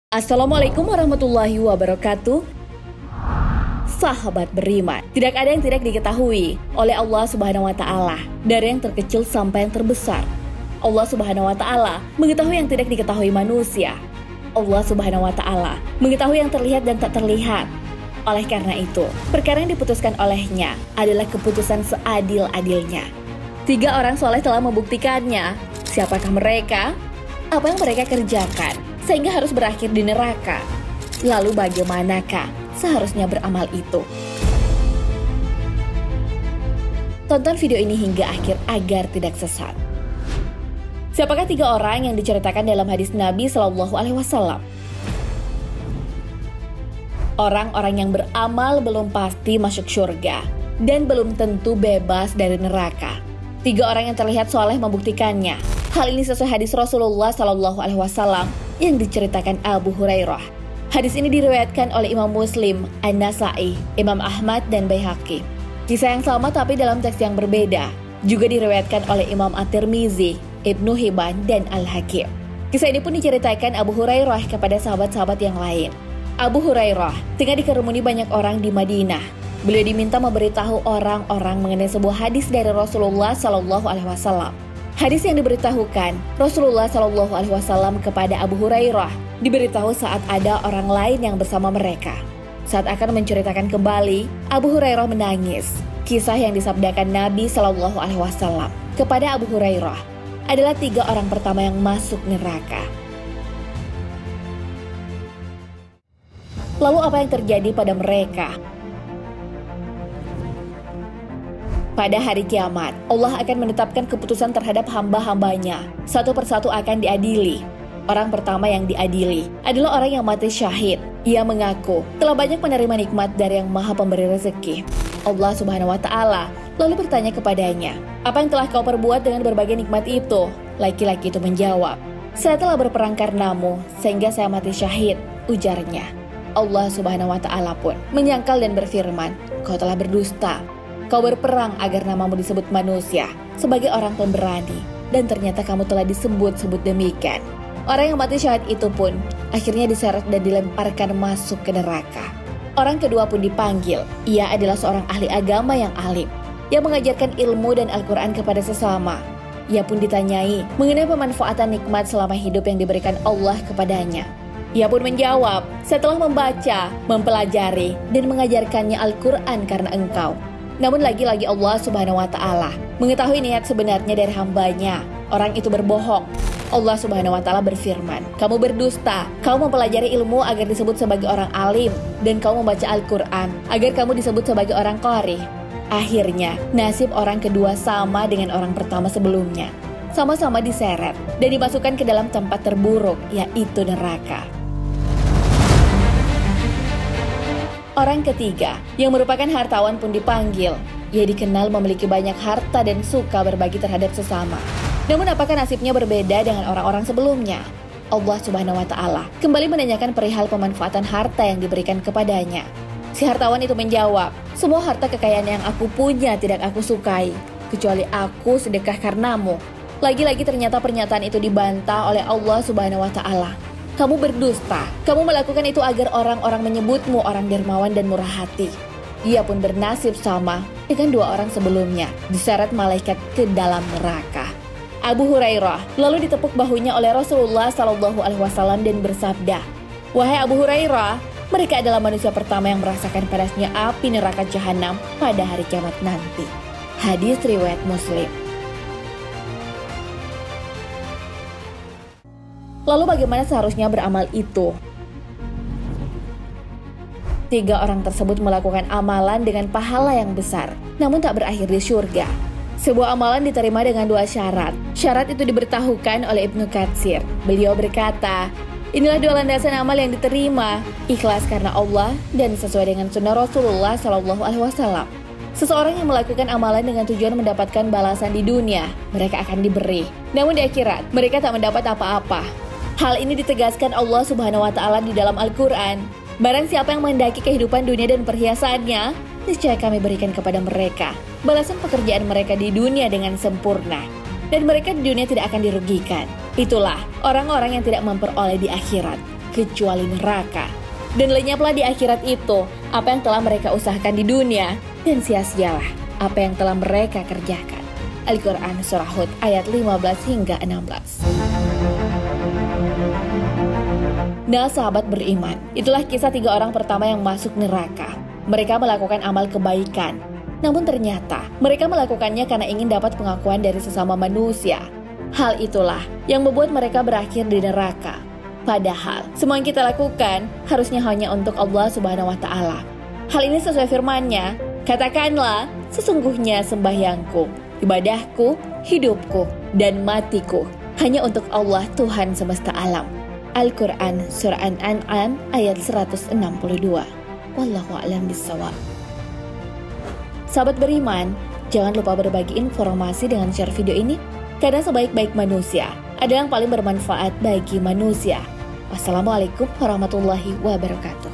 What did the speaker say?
Assalamualaikum warahmatullahi wabarakatuh. Sahabat beriman, tidak ada yang tidak diketahui oleh Allah Subhanahu wa Ta'ala, dari yang terkecil sampai yang terbesar. Allah Subhanahu wa Ta'ala mengetahui yang tidak diketahui manusia. Allah Subhanahu wa Ta'ala mengetahui yang terlihat dan tak terlihat. Oleh karena itu, perkara yang diputuskan olehnya adalah keputusan seadil-adilnya. 3 orang soleh telah membuktikannya. Siapakah mereka? Apa yang mereka kerjakan sehingga harus berakhir di neraka? Lalu bagaimanakah seharusnya beramal itu? Tonton video ini hingga akhir agar tidak sesat. Siapakah 3 orang yang diceritakan dalam hadis Nabi Shallallahu Alaihi Wasallam? Orang-orang yang beramal belum pasti masuk surga dan belum tentu bebas dari neraka. 3 orang yang terlihat soleh membuktikannya. Hal ini sesuai hadis Rasulullah Shallallahu Alaihi Wasallam yang diceritakan Abu Hurairah. Hadis ini diriwayatkan oleh Imam Muslim, An-Nasa'i, Imam Ahmad, dan Baihaqi. Kisah yang sama tapi dalam teks yang berbeda. Juga diriwayatkan oleh Imam At-Tirmizi, Ibnu Hibban, dan Al-Hakim. Kisah ini pun diceritakan Abu Hurairah kepada sahabat-sahabat yang lain. Abu Hurairah tengah dikerumuni banyak orang di Madinah. Beliau diminta memberitahu orang-orang mengenai sebuah hadis dari Rasulullah Shallallahu Alaihi Wasallam. Hadis yang diberitahukan Rasulullah Shallallahu Alaihi Wasallam kepada Abu Hurairah diberitahu saat ada orang lain yang bersama mereka. Saat akan menceritakan kembali, Abu Hurairah menangis. Kisah yang disabdakan Nabi Shallallahu Alaihi Wasallam kepada Abu Hurairah adalah 3 orang pertama yang masuk neraka. Lalu apa yang terjadi pada mereka? Pada hari kiamat, Allah akan menetapkan keputusan terhadap hamba-hambanya. Satu persatu akan diadili. Orang pertama yang diadili adalah orang yang mati syahid. Ia mengaku telah banyak menerima nikmat dari yang Maha Pemberi rezeki. Allah Subhanahu wa Ta'ala lalu bertanya kepadanya, "Apa yang telah kau perbuat dengan berbagai nikmat itu?" Laki-laki itu menjawab, "Saya telah berperang karenamu sehingga saya mati syahid," ujarnya. Allah Subhanahu wa Ta'ala pun menyangkal dan berfirman, "Kau telah berdusta. Kau berperang agar namamu disebut manusia sebagai orang pemberani, dan ternyata kamu telah disebut-sebut demikian." Orang yang mati syahid itu pun akhirnya diseret dan dilemparkan masuk ke neraka. Orang kedua pun dipanggil. Ia adalah seorang ahli agama yang alim, yang mengajarkan ilmu dan Al-Quran kepada sesama. Ia pun ditanyai mengenai pemanfaatan nikmat selama hidup yang diberikan Allah kepadanya. Ia pun menjawab, "Saya telah membaca, mempelajari, dan mengajarkannya Al-Quran karena engkau." Namun lagi-lagi Allah Subhanahu wa Ta'ala mengetahui niat sebenarnya dari hambanya. Orang itu berbohong. Allah Subhanahu wa Ta'ala berfirman, "Kamu berdusta, kamu mempelajari ilmu agar disebut sebagai orang alim, dan kamu membaca Al-Quran agar kamu disebut sebagai orang qari." Akhirnya, nasib orang kedua sama dengan orang pertama sebelumnya. Sama-sama diseret dan dimasukkan ke dalam tempat terburuk, yaitu neraka. Orang ketiga, yang merupakan hartawan pun dipanggil. Ia dikenal memiliki banyak harta dan suka berbagi terhadap sesama. Namun apakah nasibnya berbeda dengan orang-orang sebelumnya? Allah Subhanahu wa Ta'ala kembali menanyakan perihal pemanfaatan harta yang diberikan kepadanya. Si hartawan itu menjawab, "Semua harta kekayaan yang aku punya tidak aku sukai, kecuali aku sedekah karenamu." Lagi-lagi ternyata pernyataan itu dibantah oleh Allah Subhanahu wa Ta'ala. "Kamu berdusta, kamu melakukan itu agar orang-orang menyebutmu orang dermawan dan murah hati." Ia pun bernasib sama dengan 2 orang sebelumnya, diseret malaikat ke dalam neraka. Abu Hurairah lalu ditepuk bahunya oleh Rasulullah Shallallahu Alaihi Wasallam dan bersabda, "Wahai Abu Hurairah, mereka adalah manusia pertama yang merasakan panasnya api neraka Jahanam pada hari kiamat nanti." Hadis riwayat Muslim. Lalu bagaimana seharusnya beramal itu? 3 orang tersebut melakukan amalan dengan pahala yang besar, namun tak berakhir di surga. Sebuah amalan diterima dengan 2 syarat. Syarat itu diberitahukan oleh Ibnu Katsir. Beliau berkata, "Inilah 2 landasan amal yang diterima, ikhlas karena Allah dan sesuai dengan sunnah Rasulullah Shallallahu Alaihi Wasallam." Seseorang yang melakukan amalan dengan tujuan mendapatkan balasan di dunia, mereka akan diberi. Namun di akhirat, mereka tak mendapat apa-apa. Hal ini ditegaskan Allah Subhanahu wa Ta'ala di dalam Al-Quran. "Barang siapa yang menghendaki kehidupan dunia dan perhiasannya, niscaya kami berikan kepada mereka balasan pekerjaan mereka di dunia dengan sempurna, dan mereka di dunia tidak akan dirugikan. Itulah orang-orang yang tidak memperoleh di akhirat. kecuali neraka. Dan lenyaplah di akhirat itu apa yang telah mereka usahakan di dunia, dan sia-sialah apa yang telah mereka kerjakan. Al-Quran Surah Hud ayat 15 hingga 16. Nah sahabat beriman, itulah kisah 3 orang pertama yang masuk neraka. Mereka melakukan amal kebaikan, namun ternyata mereka melakukannya karena ingin dapat pengakuan dari sesama manusia. Hal itulah yang membuat mereka berakhir di neraka. Padahal semua yang kita lakukan harusnya hanya untuk Allah Subhanahu wa Ta'ala. Hal ini sesuai firman-Nya, katakanlah, sesungguhnya sembahyangku, ibadahku, hidupku, dan matiku hanya untuk Allah Tuhan semesta alam. Al-Quran Surah An-An'am ayat 162. Wallahu a'lam bishawab. Sahabat beriman, jangan lupa berbagi informasi dengan share video ini, karena sebaik-baik manusia ada yang paling bermanfaat bagi manusia. Wassalamualaikum warahmatullahi wabarakatuh.